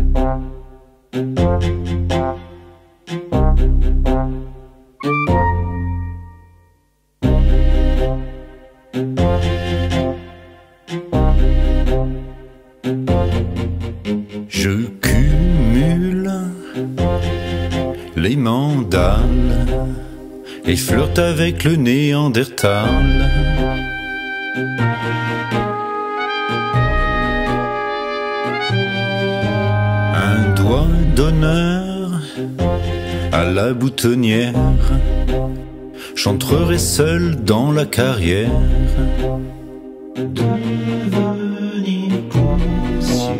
Je cumule les mandales et flirte avec le Néandertal. Un doigt d'honneur à la boutonnière, j'entrerai seul dans la carrière. Devenir poussière.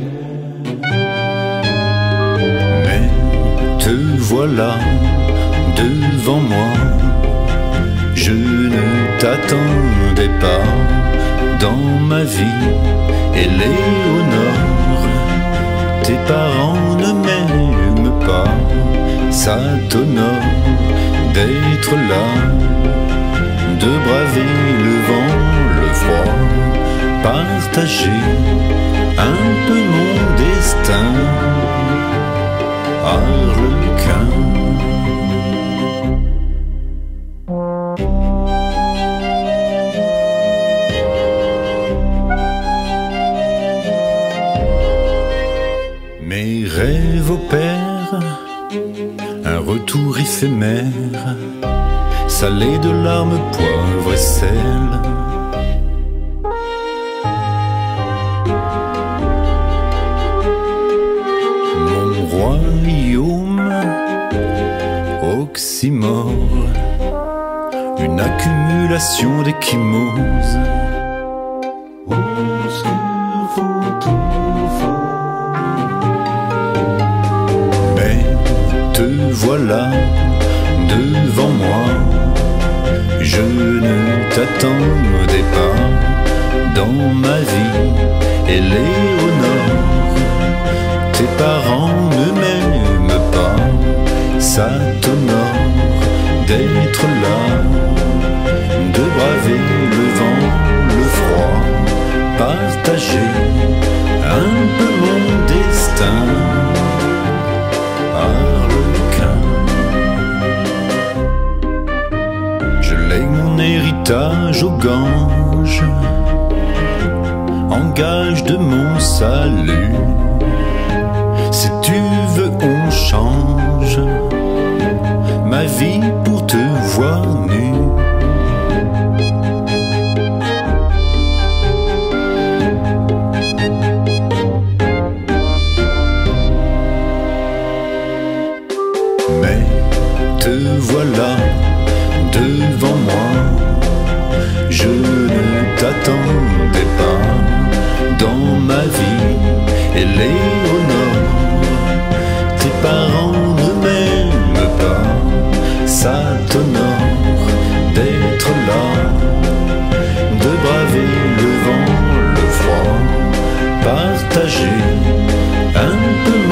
Mais te voilà devant moi, je ne t'attendais pas dans ma vie. Éléonore, tes parents ne m'aiment pas, ça t'honore d'être là, de braver le vent, le froid, partager un peu mon destin, Arlequin. Mes rêves opèrent un retour éphémère, salé de larmes, poivre et sel. Mon royaume, oxymore, une accumulation d'échymoses. Voilà devant moi, je ne t'attendais pas dans ma vie. Éléonore, tes parents ne m'aiment pas, ça t'honore d'être là, de braver le vent, le froid, partager un peu mon destin. Mon héritage au Gange, en gage de mon salut. Si tu veux, on change ma vie pour te voir nu. Mais te voilà devant moi, je ne t'attendais pas dans ma vie. Éléonore, tes parents ne m'aiment pas, ça t'honore d'être là, de braver le vent, le froid, partager un peu